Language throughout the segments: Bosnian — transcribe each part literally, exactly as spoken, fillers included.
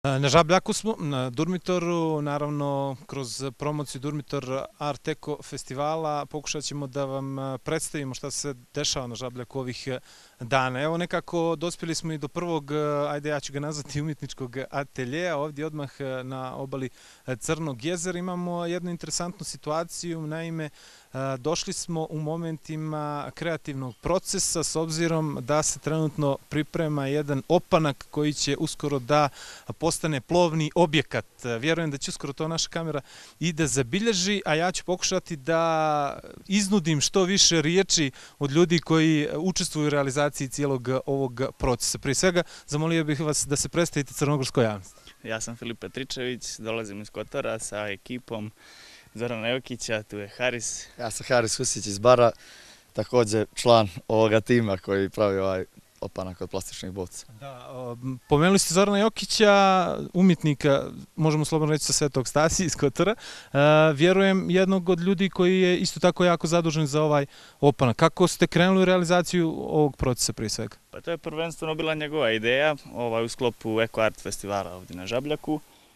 Na Žabljaku smo, na Durmitoru, naravno kroz promociju Durmitor Art Eko festivala pokušat ćemo da vam predstavimo šta se dešava na Žabljaku ovih dana. Evo nekako dospjeli smo i do prvog, ajde ja ću ga nazvati umjetničkog ateljeja, ovdje odmah na obali Crnog jezera. Imamo jednu interesantnu situaciju, naime došli smo u momentima kreativnog procesa s obzirom da se trenutno priprema jedan opanak koji će uskoro da postane plovni objekat. Vjerujem da će uskoro to naša kamera i da zabilježi, a ja ću pokušati da iznudim što više riječi od ljudi koji učestvuju u realizaciji cijelog ovog procesa. Prije svega, zamolio bih vas da se predstavite crnogorskoj javnosti. Ja sam Filip Petričević, dolazim iz Kotora sa ekipom Zorana Jokića, tu je Haris. Ja sam Haris Husić iz Bara, također član ovoga tima koji pravi ovaj opanak od plastičnih boca. Da, pomenuli ste Zorana Jokića, umjetnika, možemo slobodno reći sa Svetog Stasi iz Kotora. Vjerujem jednog od ljudi koji je isto tako jako zadužen za ovaj opanak. Kako ste krenuli u realizaciju ovog procesa prije svega? Pa to je prvenstveno bila njegova ideja ovaj, u sklopu Eko Art festivala ovdje na Žabljaku.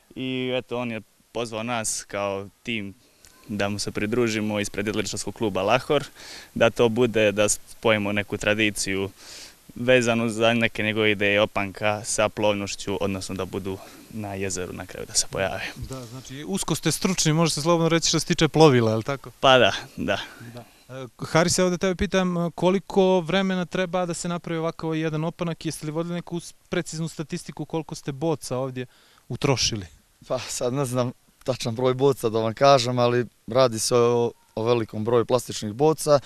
I eto, on je pozvao nas kao tim da mu se pridružimo ispred jedriličarskog kluba Lahor, da to bude, da spojimo neku tradiciju vezanu za neke njegove ideje opanka sa plovnošću, odnosno da budu na jezeru na kraju da se pojave. Da, znači usko ste stručni, može se slobodno reći što se tiče plovila, je li tako? Pa da, da. da. Haris, ovdje tebe pitam koliko vremena treba da se napravi ovakav jedan opanak, jeste li vodili neku preciznu statistiku koliko ste boca ovdje utrošili? Pa sad ne znam tačan broj boca da vam kažem, ali radi se o, o velikom broju plastičnih boca.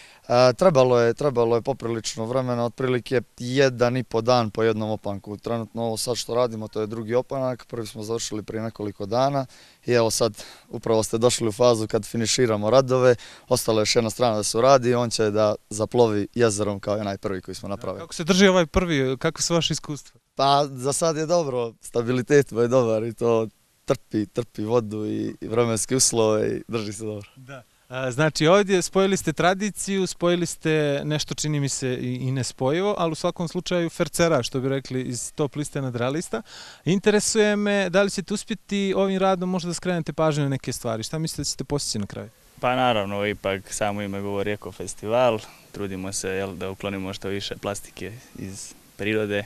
E, trebalo je, trebalo je poprilično vremena, otprilike jedan i po dan po jednom opanku. Trenutno ovo sad što radimo, to je drugi opanak, prvi smo završili prije nekoliko dana i evo sad upravo ste došli u fazu kad finiširamo radove, ostala je još jedna strana da se uradi i on će da zaplovi jezerom kao onaj prvi koji smo napravili. Kako se drži ovaj prvi, kako su vaše iskustva? Pa za sad je dobro, stabilitet je dobar i to trpi, trpi vodu i vremenske uslove i drži se dobro. Da. Znači ovdje spojili ste tradiciju, spojili ste nešto čini mi se i nespojivo, ali u svakom slučaju fercera, što bi rekli iz top liste nadrealista. Interesuje me da li ćete uspjeti ovim radom možda da skrenete pažnju na neke stvari. Šta mislite da ćete postići na kraju? Pa naravno, ipak samo ime govori Eko festival, trudimo se jel, da uklonimo što više plastike iz prirode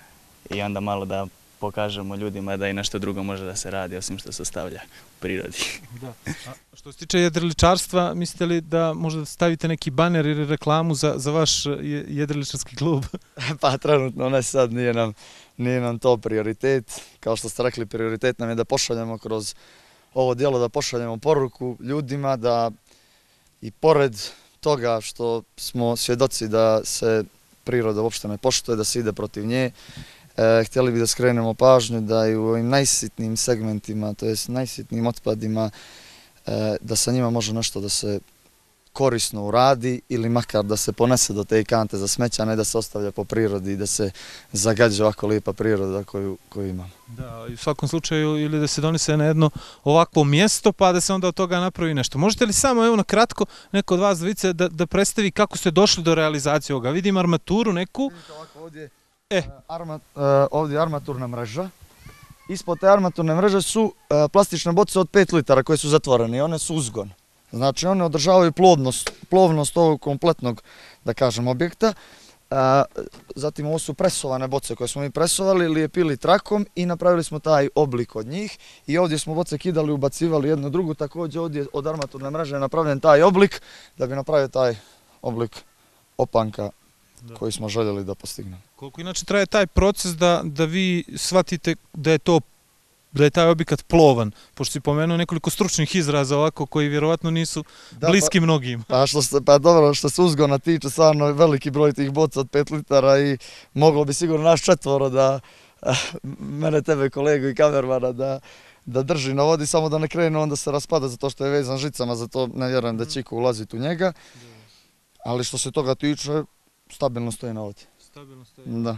i onda malo da pokažemo ljudima da i nešto drugo može da se radi osim što se stavlja u prirodi. Da. A što se tiče jedriličarstva, mislite li da možda stavite neki baner ili reklamu za, za vaš jedriličarski klub? Pa trenutno ne sad, nije nam, nije nam to prioritet. Kao što ste rekli, prioritet nam je da pošaljemo kroz ovo djelo, da pošaljemo poruku ljudima da i pored toga što smo svjedoci da se priroda uopšte ne poštuje, da se ide protiv nje, E, htjeli bi da skrenemo pažnju da i u ovim najsitnijim segmentima, to jest najsitnijim otpadima, e, da sa njima može nešto da se korisno uradi ili makar da se ponese do te kante za smeća, a ne da se ostavlja po prirodi i da se zagađa ovako lijepa priroda koju, koju imamo. Da, i u svakom slučaju ili da se donese na jedno ovakvo mjesto pa da se onda od toga napravi nešto. Možete li samo evo na kratko neko od vas dvojice da, da predstavi kako ste došli do realizacije ovoga? Vidim armaturu neku. Ovako ovdje. E. Arma, uh, ovdje je armaturna mreža. Ispod te armaturne mreže su uh, plastične boce od pet litara koje su zatvorene i one su uzgon. Znači one održavaju plovnost, plovnost ovog kompletnog, da kažem, objekta. Uh, zatim ovo su presovane boce koje smo mi presovali, lijepili trakom i napravili smo taj oblik od njih. I ovdje smo boce kidali, ubacivali jednu drugu, također ovdje od armaturne mreže je napravljen taj oblik da bi napravio taj oblik opanka koji smo željeli da postignemo. Koliko inače traje taj proces da, da vi shvatite da je to da je taj objekat plovan, pošto si pomenuo nekoliko stručnih izraza ovako koji vjerovatno nisu da, bliski pa, mnogim. Pa, što se, pa dobro, što se uzgona tiče, stvarno veliki broj tih boca od pet litara i moglo bi sigurno naš četvoro da, mene, tebe, kolegu i kamermana, da, da drži na vodi, samo da ne krene, onda se raspada zato što je vezan žicama, zato ne vjerujem da će iko ulaziti u njega. Ali što se toga tiče, stabilno stoji na vodi. Stabilno stoji. Da.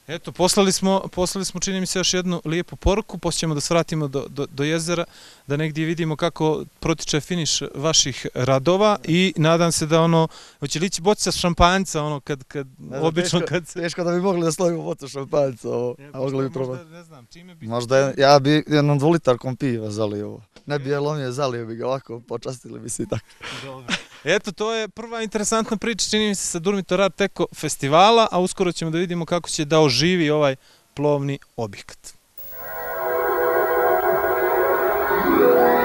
Eto, poslali smo, poslali smo, čini mi se, još jednu lijepu poruku, poslije ćemo da svratimo do, do, do jezera, da negdje vidimo kako protiče finiš vaših radova i nadam se da ono, hoće li ići boca šampanjca, ono, kad, kad, Ne znam, obično teško, kad se... Teško da bi mogli da slovimo bocu šampanjca, ovo, Ja, a mogli bi možda, probati. ne znam, čime bi... Možda je- ja bi jednom dvolitarkom piva zalio ovo. Ne bi je lomio, zalio bi ga ovako, počastili bi se i tako. Dobro. Eto, to je prva interesantna priča, čini mi se, sa Durmitor Art Eko festivala, a uskoro ćemo da vidimo kako će da oživi ovaj plovni objekat.